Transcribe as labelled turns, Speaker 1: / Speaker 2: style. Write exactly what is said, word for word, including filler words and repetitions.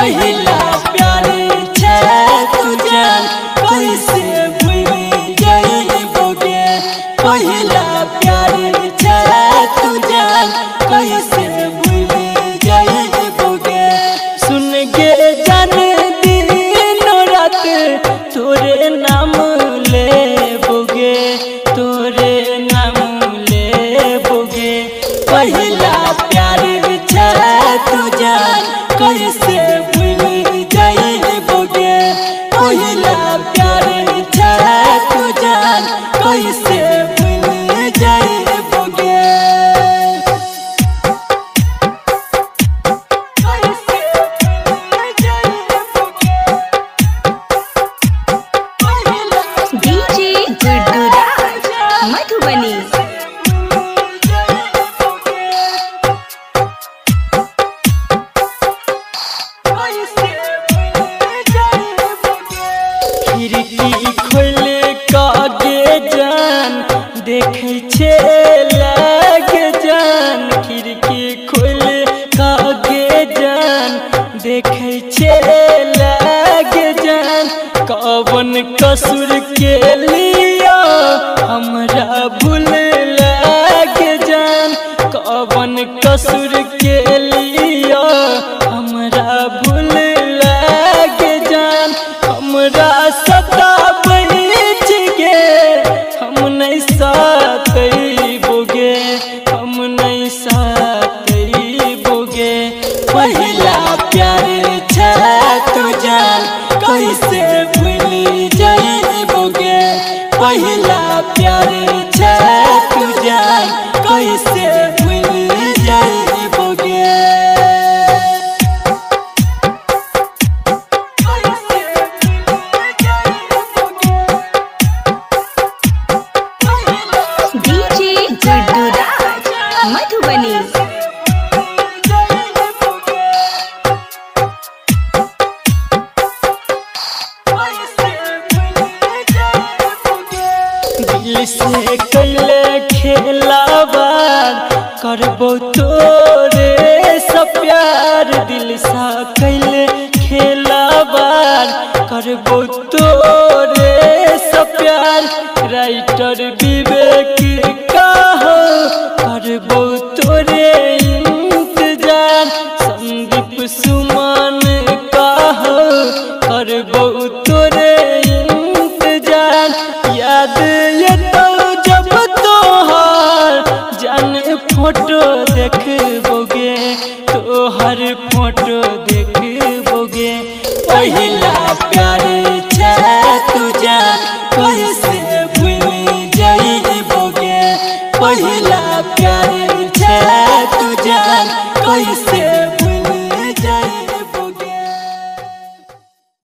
Speaker 1: पहिला प्यार छे तू जान कैसे भूल जाइबोगे। पहिला प्यार छे तू जान कैसे भूल जाइबोगे। सुन के जान दिन रात तोरे नाम लेबोगे, तोरे नाम लेबोगे। पहिला प्यार छे तू जान कैसे भूल जाइबोगे। पहिला प्यार छे तू जान कैसे भूल जाइबोगे।
Speaker 2: डीजे गुड्डू राज मधुबनी।
Speaker 1: खिड़की खोल के जान देखे छे लागे जान। खिड़की खोल के जान देखे छे लागे जान। कवन कसूर के लिया हमरा भूल लागे जान। कवन कसूर के लिया हमरा भूल लागे जान। हमरा सता बैठ गे हम नहीं सातइबोगे, हम नहीं सातइबोगे। पहिला प्यार छे तू जान कैसे भूल जाइबोगे। पहिला प्यार छे तू जान कैसे भूल जाइबोगे।
Speaker 2: डीजे गुड्डू राज मधुबनी।
Speaker 1: दिल से कैले खेलावार करबो तोरे सब प्यार। दिल से कैले खेलावार करबो तोरे सब प्यार। राइटर विवेक कहो करबो तोरे इंतजार। संदीप सुमन कहो करबो तोरे इंतजार। याद ये तो जब तोहर जान फोटो देखबोगे, तोहर फोटो देखबोगे। पहिला प्यार छे तू जान कैसे भूल जाइबोगे। पहिला प्यार छे तू जान